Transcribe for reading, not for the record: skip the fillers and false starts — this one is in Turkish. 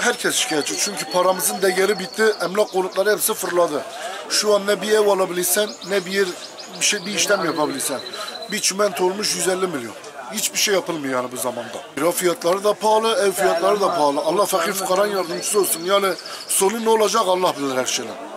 herkes şikayetçi. Çünkü paramızın değeri bitti. Emlak konutları hepsi fırladı. Şu an ne bir ev alabilirsen ne bir işlem yapabilirsen. Bir çimento olmuş 150 milyon. Hiçbir şey yapılmıyor yani bu zamanda. Kira fiyatları da pahalı, ev fiyatları da pahalı. Allah fakir fukaranın yardımcısı olsun. Yani sonu ne olacak Allah bilir her şeyden.